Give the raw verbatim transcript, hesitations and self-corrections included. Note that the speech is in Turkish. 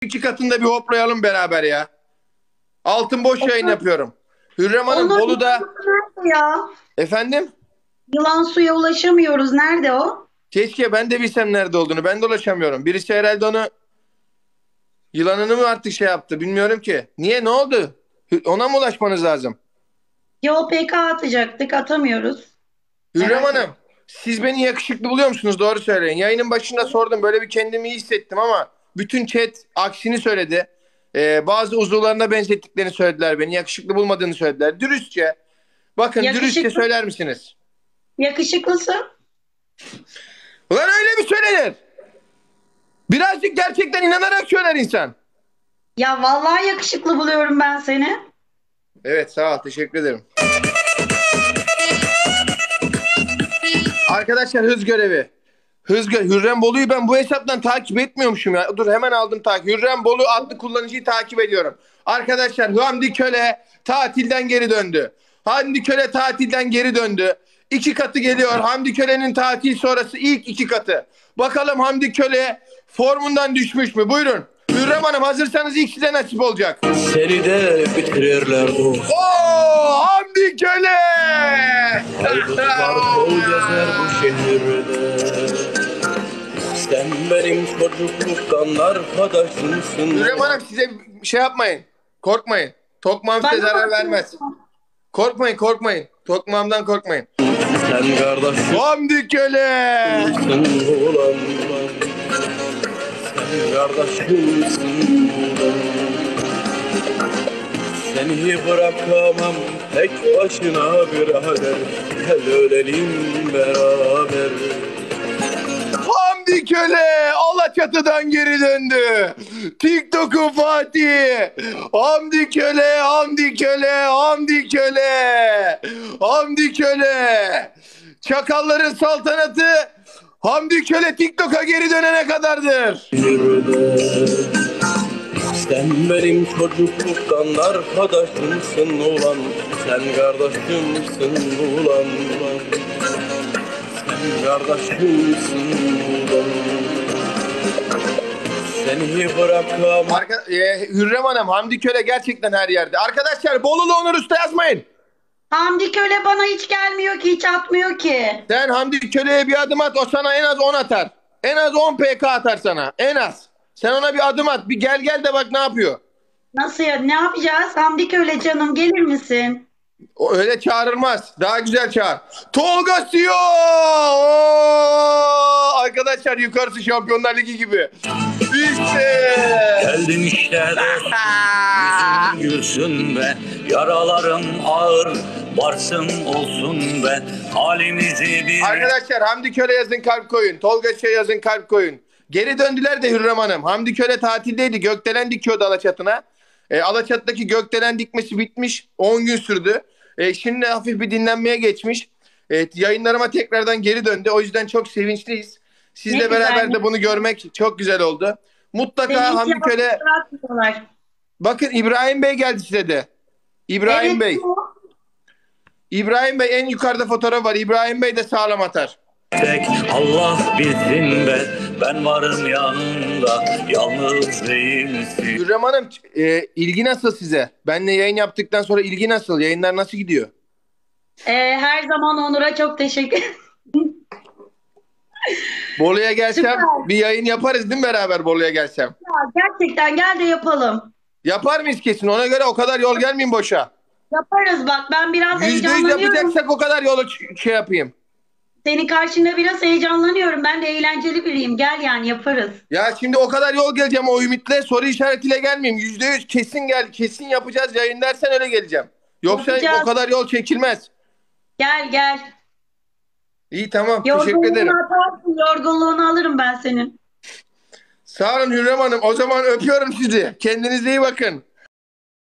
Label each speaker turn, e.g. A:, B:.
A: iki katında bir hoplayalım beraber ya. Altın boş yayın
B: Onur,
A: yapıyorum. Hürrem Hanım
B: Onur
A: Bolu'da
B: nerede ya?
A: efendim.
B: Yılan suya ulaşamıyoruz. Nerede o?
A: Keşke ben de bilsem nerede olduğunu. Ben de ulaşamıyorum. Birisi herhalde onu yılanını mı artık şey yaptı bilmiyorum ki. Niye ne oldu? Hü- Ona mı ulaşmanız lazım?
B: Yol P K atacaktık. Atamıyoruz.
A: Hürrem
B: Merak
A: Hanım
B: ettim.
A: siz beni yakışıklı buluyor musunuz? Doğru söyleyin. Yayının başında sordum. Böyle bir kendimi iyi hissettim ama bütün chat aksini söyledi. Ee, bazı uzuvlarına benzettiklerini söylediler beni. Yakışıklı bulmadığını söylediler. Dürüstçe. Bakın dürüstçe
B: Yakışıklı,
A: söyler misiniz?
B: yakışıklısın.
A: Ulan öyle mi söylenir? Birazcık gerçekten inanarak söyler insan.
B: Ya vallahi yakışıklı buluyorum ben seni.
A: Evet sağ ol teşekkür ederim. Arkadaşlar hız görevi. Hız gö Hürrem Bolu'yu ben bu hesaptan takip etmiyormuşum ya. Dur hemen aldım takip. Hürrem Bolu adlı kullanıcıyı takip ediyorum. Arkadaşlar Hamdi Köle tatilden geri döndü. Hamdi Köle tatilden geri döndü. İki katı geliyor. Hamdi Köle'nin tatil sonrası ilk iki katı. Bakalım Hamdi Köle formundan düşmüş mü? Buyurun. Hürrem Hanım hazırsanız ilk size nasip olacak.
C: Seni de bitirirler dost.
A: Oo Hamdi Köle!
C: Haydutlar kol gezer bu şehirde. Sen benim çocukluktan arkadaşımsın.
A: Hürrem Hanım size şey yapmayın. Korkmayın. Tokmağım size
B: Bana
A: zarar
B: bak.
A: vermez. Korkmayın korkmayın. Tokmağımdan korkmayın.
C: Sen kardeşimsin
A: Hamdi Köle!
C: ulan. Sen kardeşimsin ulan. Seni bırakamam tek başına birader. Gel ölelim beraber.
A: Hamdi Köle Alaçatı'dan geri döndü. TikTok'un Fatih. Hamdi Köle, Hamdi Köle, Hamdi Köle. Hamdi Köle. Çakalların saltanatı Hamdi Köle TikTok'a geri dönene kadardır.
C: Sen benim çocukluktan arkadaşımsın ulan. Sen kardeşimsin ulan. Sen kardeşimsin ulan. Seni bırakamam.
A: Arka, e, Hürrem Hanım, Hamdi Köle gerçekten her yerde. Arkadaşlar Bolulu Onur Usta yazmayın.
B: Hamdi Köle bana hiç gelmiyor ki, hiç atmıyor ki.
A: Sen Hamdi Köle'ye bir adım at, o sana en az on atar. En az on P K atar sana. En az. Sen ona bir adım at. Bir gel gel de bak ne yapıyor.
B: Nasıl ya? Ne yapacağız? Hamdi Köle canım gelir misin?
A: O öyle çağrılmaz. Daha güzel çağır. Tolga Siyo! Arkadaşlar yukarısı Şampiyonlar Ligi gibi. İşte.
C: Geldin işte dost, yüzün gülsün be, yaralarım ağır, varsın olsun be, halimizi bir...
A: Arkadaşlar Hamdi Köle yazın kalp koyun. Tolga Siyo yazın kalp koyun. Geri döndüler de Hürrem Hanım. Hamdi Köle tatildeydi. Gökdelen dikiyordu Alaçatı'na. E, Alaçatı'daki gökdelen dikmesi bitmiş. on gün sürdü. E, şimdi hafif bir dinlenmeye geçmiş. E, yayınlarıma tekrardan geri döndü. O yüzden çok sevinçliyiz. Sizle
B: Ne
A: beraber
B: güzel.
A: de bunu görmek çok güzel oldu. Mutlaka
B: Seni hiç
A: Hamdi
B: yalnız
A: Köle...
B: bırakmıyorlar.
A: Bakın İbrahim Bey geldi size de. İbrahim
B: Evet,
A: Bey.
B: bu.
A: İbrahim Bey en yukarıda fotoğraf var. İbrahim Bey de sağlam atar.
C: Tek Allah bilsin be, ben varım yanında, yalnız değilsin.
A: Hürrem Hanım e, ilgi nasıl size? Benle yayın yaptıktan sonra ilgi nasıl? Yayınlar nasıl gidiyor?
B: Ee, her zaman Onur'a çok teşekkür
A: Bolu'ya gelsem
B: Süper.
A: bir yayın yaparız değil mi beraber Bolu'ya gelsem?
B: Ya, gerçekten gel de yapalım.
A: Yapar mıyız kesin? Ona göre o kadar yol gelmeyin boşa.
B: Yaparız bak, ben biraz
A: Yüzde yüz
B: heyecanlanıyorum.
A: yapacaksak o kadar yolu ç- şey yapayım.
B: Senin karşında biraz heyecanlanıyorum. Ben de eğlenceli biriyim. Gel yani yaparız.
A: Ya şimdi o kadar yol geleceğim o ümitle soru işaretiyle gelmeyeyim. Yüzde yüz kesin gel, kesin yapacağız yayın dersen öyle geleceğim. Yoksa
B: Yapacağız.
A: o kadar yol çekilmez.
B: Gel gel.
A: İyi tamam teşekkür
B: Yorgunluğunu
A: ederim.
B: atarsın. Yorgunluğunu alırım ben senin.
A: Sağ olun Hürrem Hanım. O zaman öpüyorum sizi. Kendinize iyi bakın.